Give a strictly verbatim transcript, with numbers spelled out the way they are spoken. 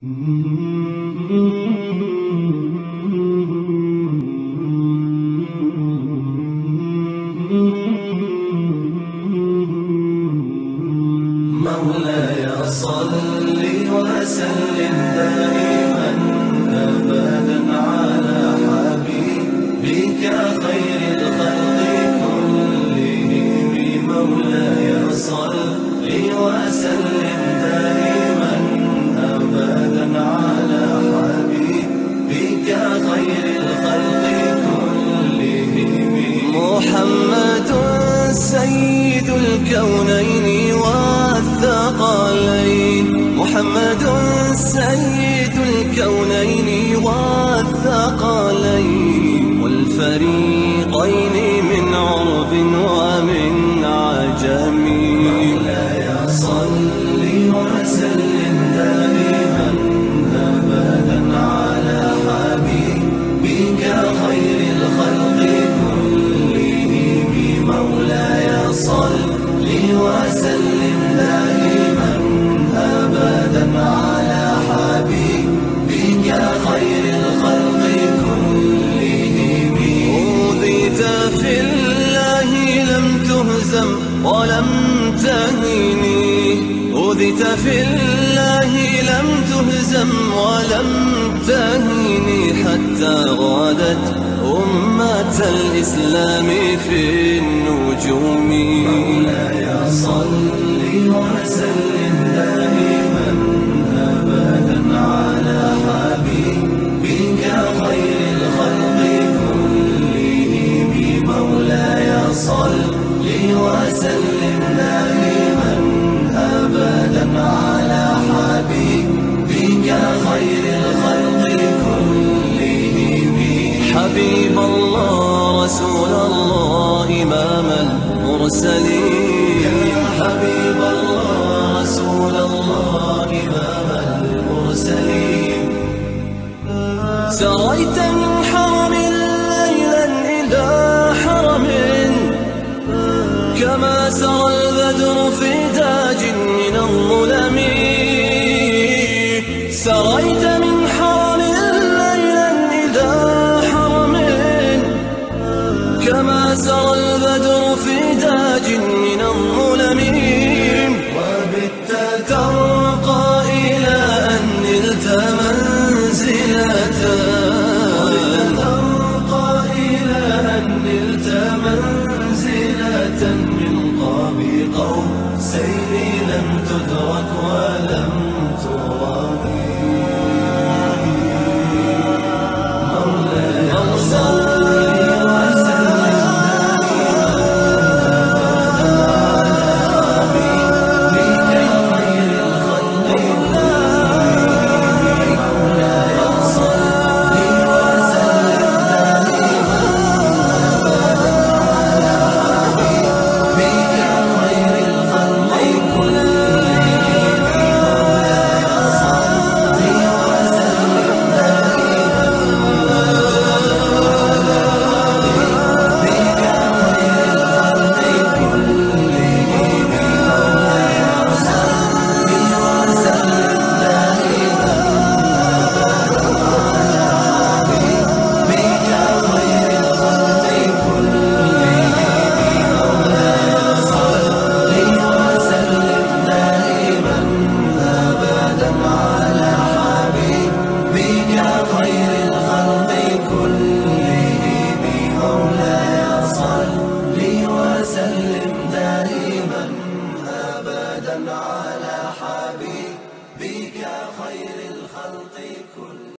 مولاي صل وسلم دائما أبدا على حبيبك خير الخلق كلهم. مولاي صل وسلم دائما أبدا على حبيبك خير الخلق كلهم. محمد سيد الكونين والثقلين، محمد سيد الكونين والثقلين والفريقين من عرب ومن عجم. مولاي صل وسلم دائما أبدا على حبيبك خير الخلق كلهم. مولاي صل وسلم دائما أبدا على حبيبك خير الخلق كلهم. أوذيت في الله لم تهزم ولم تهني، أوذيت في الله لم تهزم ولم تهني حتى غادت أمة الإسلام في النجوم. مولاي صل وسلم دائما أبدا على حبيبك خير الخلق كلهم. مولاي صل وسلم دائما أبدا على حبيبك خير الخلق كلهم. حبيب الله رسول الله إمام المرسلين، حبيب الله رسول الله إمام المرسلين. سريت من حرم ليلا إلى حرم كما سرى البدر في تاج من الظلم. سريت من حرم ليلا إلى حرم كما سرى البدر في تاج من الظلم. وبت ترقى إلى أن نلت منزلة، ترقى إلى أن نلت منزلة من قاب قوسين لم تدرك ولم تراوي. مولاي صل وسلم دائما أبدا على حبيبك خير الخلق كلهم.